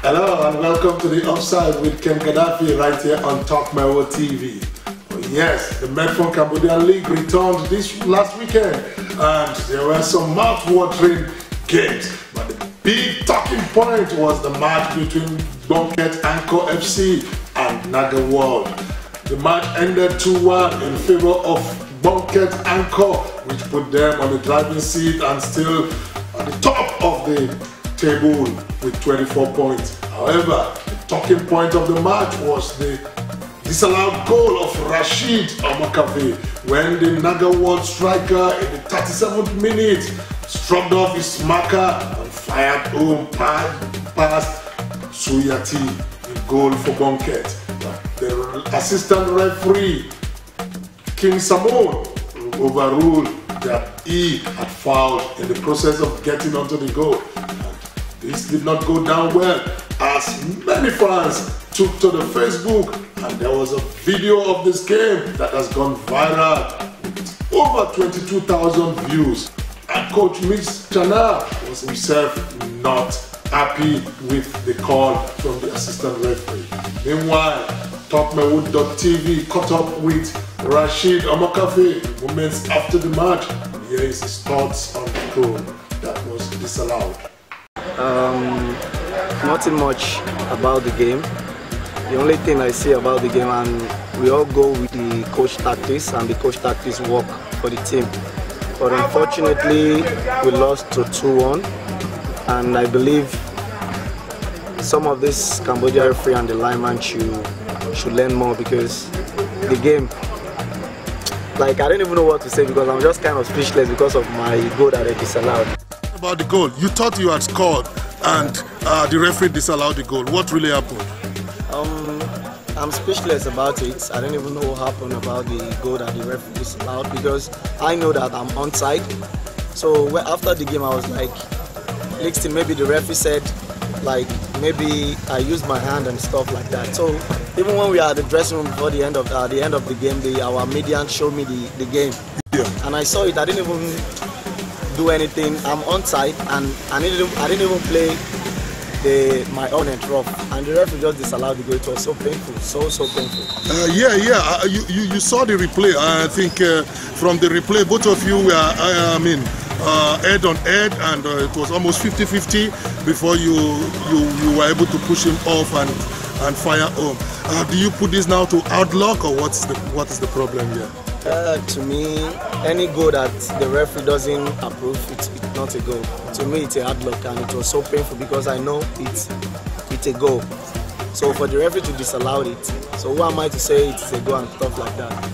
Hello and welcome to the Offside with Ken Gaddafi right here on Talk Mewo TV. Oh, yes, the Medphone Cambodian League returned this last weekend and there were some mouth-watering games. But the big talking point was the match between Bonket Angkor FC and Naga World. The match ended 2-1 in favor of Bonket Angkor, which put them on the driving seat and still at the top of the table with 24 points. However, the talking point of the match was the disallowed goal of Rashid Omokave when the Naga World striker in the 37th minute struck off his marker and fired home past Suyati, the goal for Bonket. The assistant referee, King Samon, overruled that he had fouled in the process of getting onto the goal. This did not go down well as many fans took to the Facebook and there was a video of this game that has gone viral with over 22,000 views. And Coach Mitch Chana was himself not happy with the call from the assistant referee. Meanwhile, TalkMewo.tv caught up with Rashid Omokave moments after the match. Here is his thoughts on the goal that was disallowed. Nothing much about the game. The only thing I see about the game, and we all go with the coach tactics, and the coach tactics work for the team. But unfortunately, we lost to 2-1, and I believe some of this Cambodia referee and the lineman should learn more, because the game, like, I don't even know what to say, because I'm just kind of speechless because of my goal that I disallowed. About the goal, you thought you had scored and the referee disallowed the goal. What really happened? I'm speechless about it. I don't even know what happened about the goal that the referee disallowed, because I know that I'm onside. So after the game I was like, Lixton, maybe the referee said, like, maybe I used my hand and stuff like that. So even when we are at the dressing room before the end of the game, our median showed me the game. Yeah. And I saw it. I didn't even do anything. I'm onside, and I didn't even play my opponent rough, and the referee just disallowed the goal. It was so painful, so painful. You saw the replay. I think from the replay, both of you were, head on head, and it was almost 50-50 before you were able to push him off and fire home. Do you put this now to outlook, or what is the problem here? To me, any goal that the referee doesn't approve, it's not a goal. To me, it's a hard luck, and it was so painful because I know it's a goal. So for the referee to disallow it, so who am I to say it's a goal and stuff like that?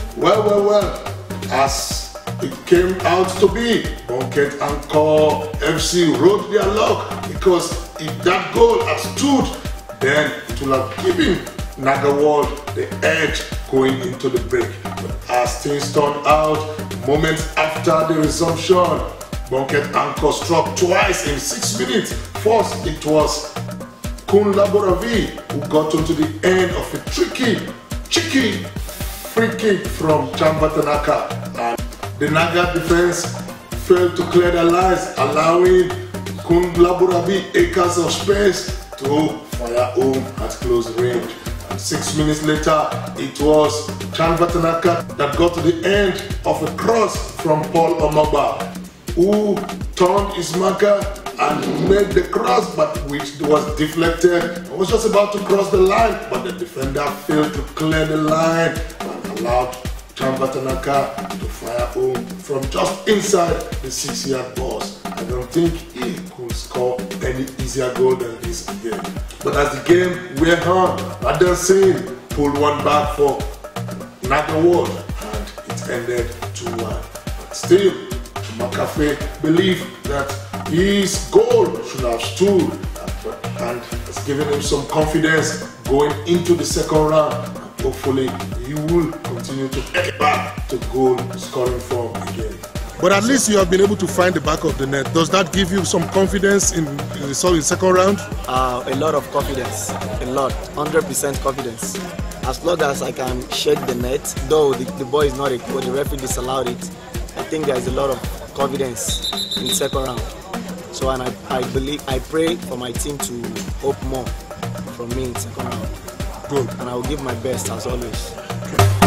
Well, as it came out to be, Bonket Angkor FC wrote their luck, because if that goal had stood, then it would have given Naga World the edge going into the break. But as things turned out, moments after the resumption, Bonket Angkor struck twice in 6 minutes. First, it was Kun Laboravi who got onto the end of a cheeky free kick from Chambatanaka, and the Naga defense failed to clear the lines, allowing Kun Laboravi acres of space to fire home at close range. 6 minutes later, it was Chambatanaka that got to the end of a cross from Paul Omaba, who turned his marker and made the cross, but which was deflected. He was just about to cross the line, but the defender failed to clear the line and allowed Chambatanaka to fire home from just inside the 6-yard box. I don't think he could score any easier goal than this again. But as the game went on, Adel Singh pulled one back for Naga World, and it ended 2-1. But still, Omokave believed that his goal should have stood, and has given him some confidence going into the second round. And hopefully, he will continue to get back to goal scoring form again. But at least you have been able to find the back of the net. Does that give you some confidence in the second round? A lot of confidence, a lot, 100% confidence. As long as I can shake the net, though the ball is not a goal, the referee disallowed it, I think there is a lot of confidence in the second round. So and I pray for my team to hope more from me in second half. Good. And I will give my best as always. Okay.